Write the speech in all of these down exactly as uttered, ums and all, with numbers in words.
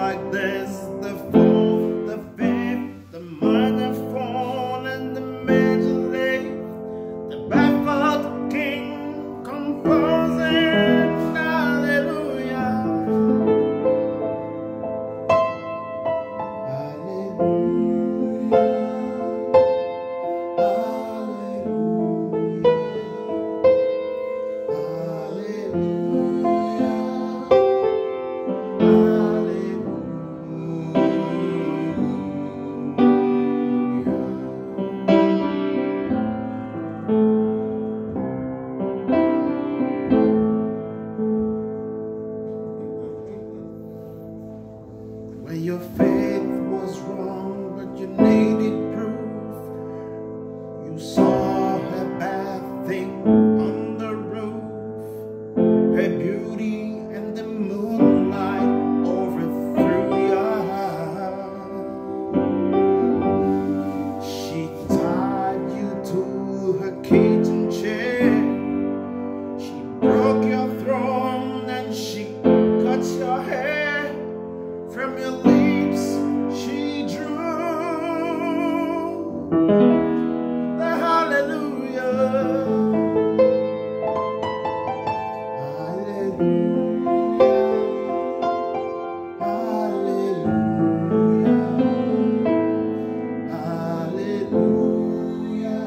like this, the fourth, the fifth, the minor fall, and the major lay, the baffled king composing, hallelujah. When your faith was wrong, but you needed proof, you saw her bad thing on the roof, her beauty and the moonlight overthrew your heart. She tied you to her kitchen chair, she broke your throne and she cut your hair. From your lips she drew the hallelujah. Hallelujah. Hallelujah. Hallelujah.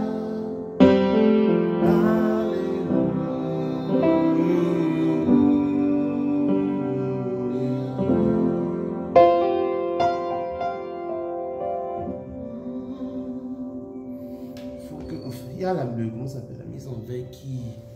Il y a la, comment ça s'appelle, la mise en veille qui